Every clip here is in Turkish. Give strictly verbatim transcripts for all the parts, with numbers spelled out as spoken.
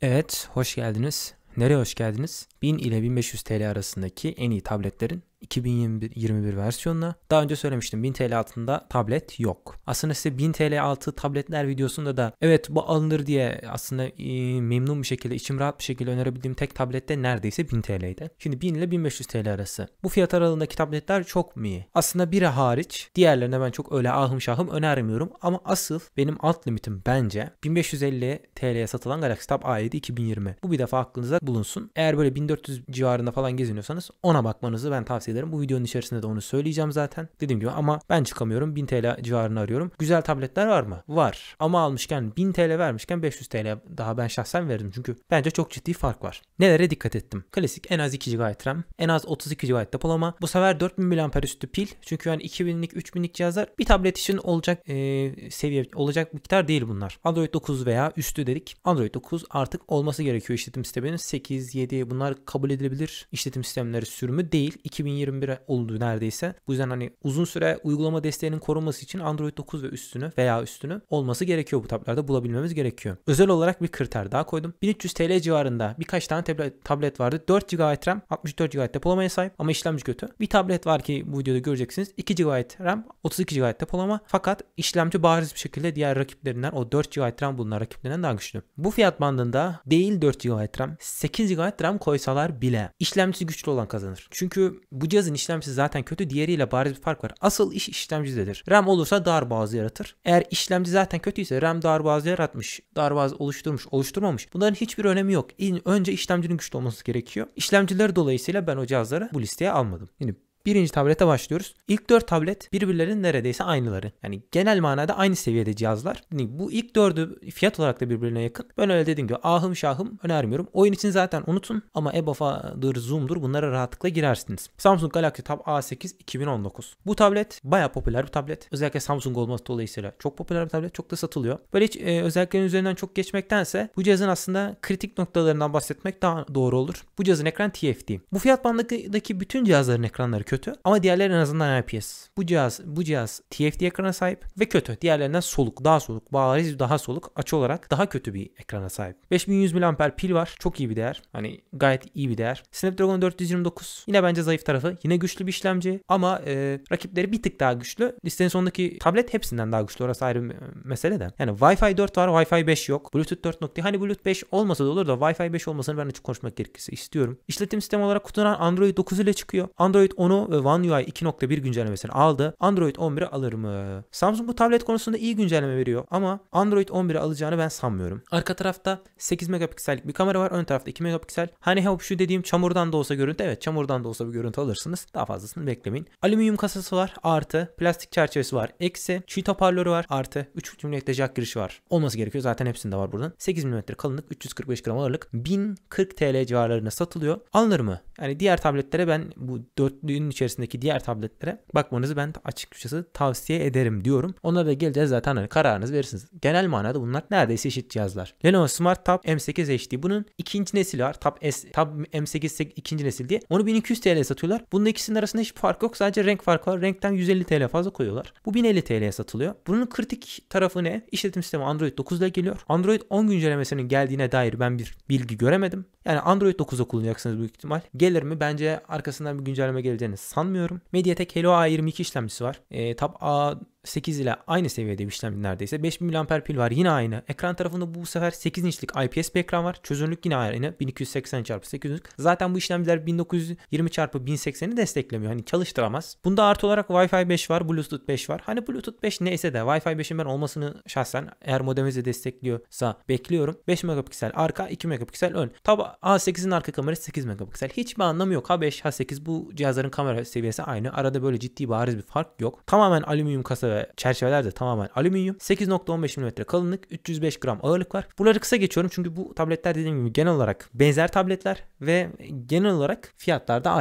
Evet, hoş geldiniz. Nereye hoş geldiniz? bin ile bin beş yüz T L arasındaki en iyi tabletlerin iki bin yirmi bir versiyonuna. Daha önce söylemiştim, bin T L altında tablet yok. Aslında size bin T L altı tabletler videosunda da evet bu alınır diye aslında e, memnun bir şekilde, içim rahat bir şekilde önerebildiğim tek tablet de neredeyse bin T L'ydi. Şimdi bin ile bin beş yüz T L arası. Bu fiyat aralığındaki tabletler çok mu iyi? Aslında biri hariç diğerlerine ben çok öyle ahım şahım önermiyorum ama asıl benim alt limitim bence bin beş yüz elli T L'ye satılan Galaxy Tab A yedi iki bin yirmi. Bu bir defa aklınıza bulunsun. Eğer böyle bin dört yüz civarında falan geziniyorsanız ona bakmanızı ben tavsiye ederim. Bu videonun içerisinde de onu söyleyeceğim zaten. Dediğim gibi ama ben çıkamıyorum. bin T L civarını arıyorum. Güzel tabletler var mı? Var. Ama almışken bin T L vermişken beş yüz T L daha ben şahsen verdim. Çünkü bence çok ciddi fark var. Nelere dikkat ettim? Klasik en az iki gigabayt RAM. En az otuz iki gigabayt depolama. Bu sefer dört bin miliamper üstü pil. Çünkü yani iki binlik üç binlik cihazlar bir tablet için olacak e, seviye olacak miktar değil bunlar. Android dokuz veya üstü dedik. Android dokuz artık olması gerekiyor işletim sisteminin. sekiz, yedi bunlar kabul edilebilir işletim sistemleri sürümü değil. iki bin yirmi bir oldu neredeyse. Bu yüzden hani uzun süre uygulama desteğinin korunması için Android dokuz ve üstünü veya üstünü olması gerekiyor, bu tabletlerde bulabilmemiz gerekiyor. Özel olarak bir kriter daha koydum. bin üç yüz T L civarında birkaç tane tablet, tablet vardı. dört gigabayt RAM, altmış dört gigabayt depolamaya sahip ama işlemci kötü. Bir tablet var ki bu videoda göreceksiniz. iki gigabayt RAM, otuz iki gigabayt depolama fakat işlemci bariz bir şekilde diğer rakiplerinden, o dört gigabayt RAM bulunan rakiplerinden daha güçlü. Bu fiyat bandında değil dört gigabayt RAM, sekiz gigabayt RAM koysalar bile işlemcisi güçlü olan kazanır. Çünkü bu cihazın işlemcisi zaten kötü, diğeriyle bariz bir fark var. Asıl iş işlemcidedir. RAM olursa darboğazı yaratır. Eğer işlemci zaten kötüyse RAM darboğazı yaratmış, darboğaz oluşturmuş, oluşturmamış. Bunların hiçbir önemi yok. Önce işlemcinin güçlü olması gerekiyor. İşlemcileri dolayısıyla ben o cihazları bu listeye almadım. Yine birinci tablete başlıyoruz. İlk dört tablet birbirlerinin neredeyse aynıları. Yani genel manada aynı seviyede cihazlar. Yani bu ilk dördü fiyat olarak da birbirine yakın. Ben öyle dediğim gibi ahım şahım önermiyorum. Oyun için zaten unutun ama E B O F'dır, Zoom'dur bunlara rahatlıkla girersiniz. Samsung Galaxy Tab A sekiz iki bin on dokuz. Bu tablet bayağı popüler bir tablet. Özellikle Samsung olması dolayısıyla çok popüler bir tablet. Çok da satılıyor. Böyle hiç e, özelliklerin üzerinden çok geçmektense bu cihazın aslında kritik noktalarından bahsetmek daha doğru olur. Bu cihazın ekran T F T. Bu fiyat bandındaki bütün cihazların ekranları kötü. Kötü. Ama diğerleri en azından I P S. Bu cihaz bu cihaz T F T ekrana sahip ve kötü. Diğerlerinden soluk, daha soluk, bariz daha soluk, açı olarak daha kötü bir ekrana sahip. beş bin yüz miliamper pil var. Çok iyi bir değer. Hani gayet iyi bir değer. Snapdragon dört yüz yirmi dokuz yine bence zayıf tarafı. Yine güçlü bir işlemci ama e, rakipleri bir tık daha güçlü. Listenin sonundaki tablet hepsinden daha güçlü. Orası ayrı bir mesele de. Yani Wi-Fi dört var, Wi-Fi beş yok. Bluetooth dört nokta hani Bluetooth beş olmasa da olur da Wi-Fi beş olmasını ben açık konuşmak gerekirse istiyorum. İşletim sistemi olarak kutudan Android dokuz ile çıkıyor. Android onu ve One U I iki nokta bir güncellemesini aldı. Android on biri alır mı? Samsung bu tablet konusunda iyi güncelleme veriyor ama Android on biri alacağını ben sanmıyorum. Arka tarafta sekiz megapiksellik bir kamera var. Ön tarafta iki megapiksel. Hani hep şu dediğim çamurdan da olsa görüntü. Evet, çamurdan da olsa bir görüntü alırsınız. Daha fazlasını beklemeyin. Alüminyum kasası var. Artı. Plastik çerçevesi var. Eksi. Çift hoparlörü var. Artı. üç buçuk milimetre jack girişi var. Olması gerekiyor. Zaten hepsinde var buradan. sekiz milimetre kalınlık. üç yüz kırk beş gram ağırlık. bin kırk T L civarlarına satılıyor. Alınır mı? Yani diğer tabletlere ben bu dörtlüğün içerisindeki diğer tabletlere bakmanızı ben açıkçası tavsiye ederim diyorum. Onlara da geleceğiz zaten, hani kararınızı verirsiniz. Genel manada bunlar neredeyse eşit cihazlar. Lenovo Smart Tab M sekiz H D bunun ikinci nesili var. Tab S, Tab M sekiz ikinci nesil diye. Onu bin iki yüz T L'ye satıyorlar. Bunun ikisinin arasında hiçbir fark yok. Sadece renk farkı var. Renkten yüz elli T L fazla koyuyorlar. Bu bin elli T L'ye satılıyor. Bunun kritik tarafı ne? İşletim sistemi Android dokuz ile geliyor. Android on güncellemesinin geldiğine dair ben bir bilgi göremedim. Yani Android dokuzda kullanacaksınız büyük ihtimal. Gelir mi? Bence arkasından bir güncelleme geleceğini sanmıyorum. MediaTek Helio A yirmi iki işlemcisi var. E, Tab A sekiz ile aynı seviyede bir işlemci neredeyse. beş bin miliamper pil var. Yine aynı. Ekran tarafında bu sefer sekiz inçlik I P S bir ekran var. Çözünürlük yine aynı. bin iki yüz seksen çarpı sekiz yüz. Zaten bu işlemciler bin dokuz yüz yirmi çarpı bin sekseni desteklemiyor. Hani çalıştıramaz. Bunda artı olarak Wi-Fi beş var. Bluetooth beş var. Hani Bluetooth beş neyse de Wi-Fi beşin ben olmasını şahsen eğer modemizi destekliyorsa bekliyorum. beş megapiksel arka, iki megapiksel ön. Tabi A sekizin arka kamerası sekiz megapiksel. Hiçbir anlamı yok. H beş, H sekiz bu cihazların kamera seviyesi aynı. Arada böyle ciddi bariz bir fark yok. Tamamen alüminyum kasa ve çerçeveler de tamamen alüminyum. sekiz nokta on beş milimetre kalınlık, üç yüz beş gram ağırlık var. Bunları kısa geçiyorum çünkü bu tabletler dediğim gibi genel olarak benzer tabletler ve genel olarak fiyatlar da aynı.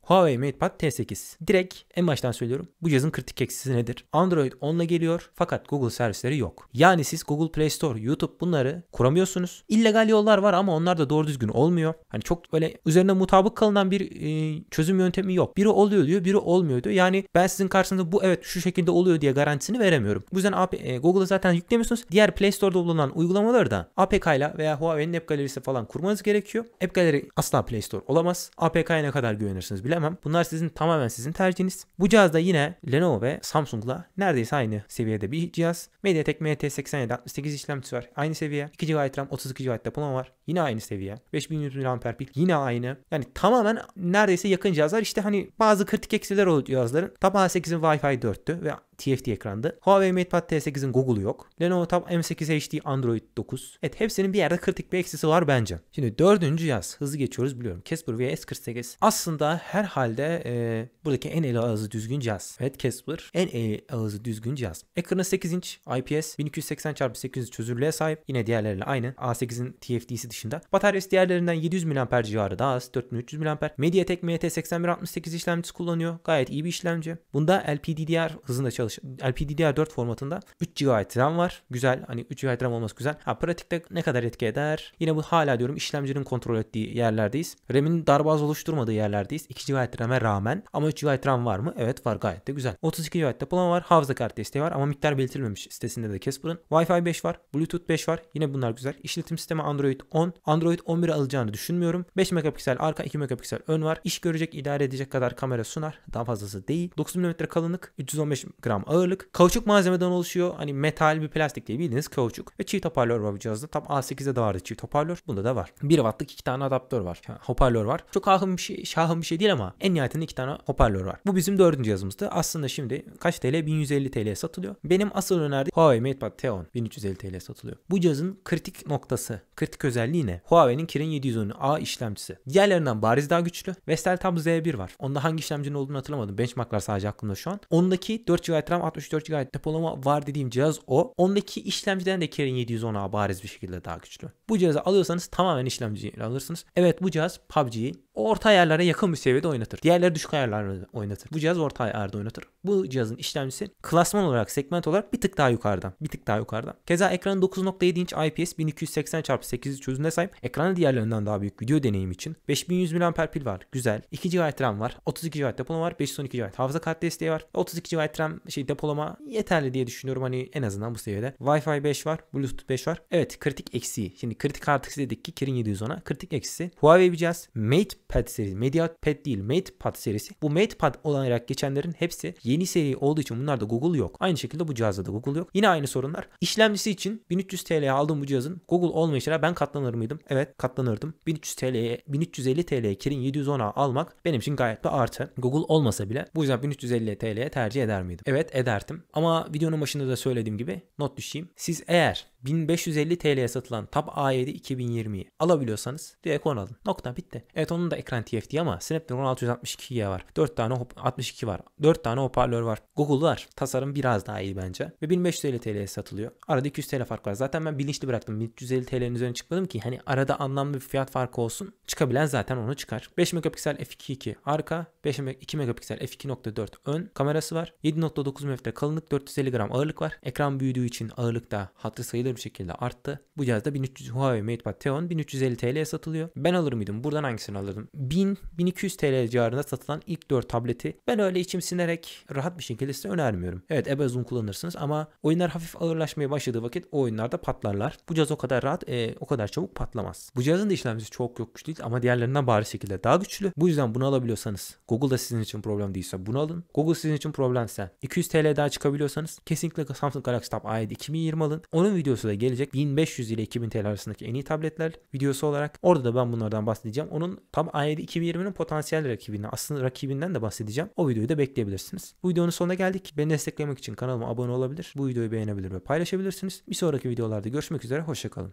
Huawei MatePad T sekiz. Direkt en baştan söylüyorum. Bu cihazın kritik eksisi nedir? Android on ile geliyor fakat Google servisleri yok. Yani siz Google Play Store, YouTube bunları kuramıyorsunuz. İllegal yollar var ama onlar da doğru düzgün olmuyor. Hani çok böyle üzerine mutabık kalınan bir e, çözüm yöntemi yok. Biri oluyor diyor, biri olmuyor diyor. Yani ben sizin karşınızda bu evet şu şekilde oluyor diye garantisini veremiyorum. Bu yüzden A P, e, Google'a zaten yüklemiyorsunuz. Diğer Play Store'da bulunan uygulamaları da A P K ile veya Huawei'nin App Gallery'si falan kurmanız gerekiyor. App Gallery asla Play Store olamaz. A P K'ya ne kadar güvenirsiniz bilemem. Bunlar sizin tamamen sizin tercihiniz. Bu cihazda yine Lenovo ve Samsung'la neredeyse aynı seviyede bir cihaz. MediaTek M T seksen yedi altmış sekiz işlemcisi var. Aynı seviye. iki gigabayt RAM, otuz iki gigabayt depolama var. Yine aynı seviye. beş bin yüz miliamper pil yine aynı. Yani tamamen neredeyse yakın cihazlar. İşte hani bazı kritik eksiler oluyor cihazların. Tab A sekizin Wi-Fi dörttü ve T F T ekrandı. Huawei MatePad T sekizin Google'u yok. Lenovo Tab M sekiz H D Android dokuz. Evet, hepsinin bir yerde kritik bir eksisi var bence. Şimdi dördüncü cihaz. Hızlı geçiyoruz biliyorum. Casper V S kırk sekiz. Aslında herhalde e, buradaki en eli ağzı düzgün cihaz. Evet, Casper en eli ağzı düzgün cihaz. Ekranı sekiz inç I P S bin iki yüz seksen çarpı sekiz yüz çözünürlüğe sahip. Yine diğerleriyle aynı. A sekizin T F T'si dışında. Bataryası diğerlerinden yedi yüz miliamper civarı daha az. dört bin üç yüz miliamper. MediaTek M T seksen bir altmış sekiz işlemcisi kullanıyor. Gayet iyi bir işlemci. Bunda L P D D R hızında çalışıyor. L P D D R dört formatında üç gigabayt RAM var. Güzel. Hani üç gigabayt RAM olması güzel. Ha, pratikte ne kadar etki eder? Yine bu hala diyorum işlemcinin kontrol ettiği yerlerdeyiz. RAM'in darboğaz oluşturmadığı yerlerdeyiz. iki gigabayt RAM'e rağmen. Ama üç gigabayt RAM var mı? Evet var, gayet de güzel. otuz iki gigabayt depolama var. Hafıza kartı desteği var ama miktar belirtilmemiş sitesinde de Casper'ın. Wi-Fi beş var. Bluetooth beş var. Yine bunlar güzel. İşletim sistemi Android on. Android on biri alacağını düşünmüyorum. beş megapiksel arka, iki megapiksel ön var. İş görecek, idare edecek kadar kamera sunar. Daha fazlası değil. dokuz milimetre kalınlık, üç yüz on beş gram ağırlık. Kauçuk malzemeden oluşuyor. Hani metal bir plastik değil, bildiğiniz kauçuk. Ve çift hoparlör var bu cihazda. Tam A sekizde de vardı çift hoparlör. Bunda da var. bir wattlık iki tane adaptör var. Yani hoparlör var. Çok ahım bir şey, şahım bir şey değil ama en nihayetinde iki tane hoparlör var. Bu bizim dördüncü cihazımızdı. Aslında şimdi kaç T L? bin yüz elli T L'ye satılıyor. Benim asıl önerdiğim Huawei MatePad T on bin üç yüz elli T L'ye satılıyor. Bu cihazın kritik noktası, kritik özelliği ne? Huawei'nin Kirin yedi yüz on A işlemcisi. Diğerlerinden bariz daha güçlü. Vestel Tab Z bir var. Onda hangi işlemcinin olduğunu hatırlamadım. Benchmarklar sadece aklımda şu an. Ondaki dört gigabayt RAM, altmış dört gigabayt depolama var dediğim cihaz o. Ondaki işlemciden de Kirin yedi yüz on A bariz bir şekilde daha güçlü. Bu cihazı alıyorsanız tamamen işlemciyi alırsınız. Evet, bu cihaz P U B G'yi orta ayarlara yakın bir seviyede oynatır. Diğerleri düşük ayarlarda oynatır. Bu cihaz orta ayarda oynatır. Bu cihazın işlemcisi klasman olarak, segment olarak bir tık daha yukarıdan. Bir tık daha yukarıdan. Keza ekranı dokuz nokta yedi inç I P S bin iki yüz seksen çarpı sekiz yüz çözünürlüğe sahip. Ekranı diğerlerinden daha büyük video deneyim için. beş bin yüz miliamper pil var. Güzel. iki gigabayt RAM var. otuz iki gigabayt depolama var. beş yüz on iki gigabayt hafıza kartı desteği var. otuz iki gigabayt RAM şey depolama yeterli diye düşünüyorum. Hani en azından bu seviyede. Wi-Fi beş var. Bluetooth beş var. Evet, kritik eksiği. Şimdi kritik artısı dedik ki Kirin yedi yüz ona. Kritik eksisi Huawei bir cihaz. MatePad serisi. MediaPad değil, MatePad serisi. Bu MatePad olarak geçenlerin hepsi yeni seri olduğu için bunlarda Google yok. Aynı şekilde bu cihazda da Google yok. Yine aynı sorunlar. İşlemcisi için bin üç yüz T L'ye aldığım bu cihazın Google olmayışına ben katlanır mıydım? Evet, katlanırdım. bin üç yüz T L'ye, bin üç yüz elli T L'ye Kirin yedi yüz on A almak benim için gayet bir artı. Google olmasa bile bu yüzden bin üç yüz elli T L'ye tercih eder miydim? Evet, ederdim. Ama videonun başında da söylediğim gibi not düşeyim. Siz eğer bin beş yüz elli T L'ye satılan Tab A yedi iki bin yirmiyi alabiliyorsanız direkt onu alın. Nokta, bitti. Evet, onun da ekran T F T ama Snapdragon altı yüz altmış iki G var. dört tane altmış iki var. dört tane hoparlör var. Google var. Tasarım biraz daha iyi bence. Ve bin beş yüz elli T L'ye satılıyor. Arada iki yüz T L fark var. Zaten ben bilinçli bıraktım. bin üç yüz elli T L'nin üzerine çıkmadım ki hani arada anlamlı bir fiyat farkı olsun. Çıkabilen zaten onu çıkar. beş megapiksel f iki nokta iki arka, beş iki megapiksel f iki nokta dört ön kamerası var. yedi nokta dokuz milimetre kalınlık, dört yüz elli gram ağırlık var. Ekran büyüdüğü için ağırlık da hatırı sayılır bir şekilde arttı. Bu cihazda bin üç yüz Huawei MatePad T on bin üç yüz elli T L'ye satılıyor. Ben alır mıydım? Buradan hangisini alırdım? bin bin iki yüz T L civarında satılan ilk dört tableti ben öyle içim sinerek rahat bir şekilde size önermiyorum. Evet, ebe zoom kullanırsınız ama oyunlar hafif ağırlaşmaya başladığı vakit o oyunlarda patlarlar. Bu cihaz o kadar rahat, e, o kadar çabuk patlamaz. Bu cihazın da işlemcisi çok yok güçlü değil ama diğerlerinden bariz şekilde daha güçlü. Bu yüzden bunu alabiliyorsanız, Google da sizin için problem değilse bunu alın. Google sizin için problemse iki yüz T L daha çıkabiliyorsanız kesinlikle Samsung Galaxy Tab A yedi iki bin yirmi alın. Onun videosu da gelecek. bin beş yüz ile iki bin T L arasındaki en iyi tabletler videosu olarak. Orada da ben bunlardan bahsedeceğim. Onun Tab A yedi iki bin yirminin potansiyel rakibinden, aslında rakibinden de bahsedeceğim. O videoyu da bekleyebilirsiniz. Bu videonun sonuna geldik. Beni desteklemek için kanalıma abone olabilir. Bu videoyu beğenebilir ve paylaşabilirsiniz. Bir sonraki videolarda görüşmek üzere. Hoşçakalın.